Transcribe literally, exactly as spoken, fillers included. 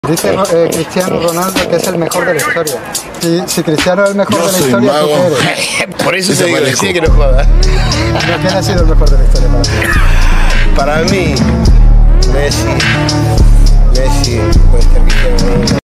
Dice eh, Cristiano Ronaldo que es el mejor de la historia. Si, si Cristiano es el mejor Yo de la soy historia, mago. ¿tú qué eres? Por eso Eso te digo, parezco. decía que no jodas. ¿Quién ha sido el mejor de la historia para ti? Para mí, Messi, Messi, puede estar Cristiano Ronaldo.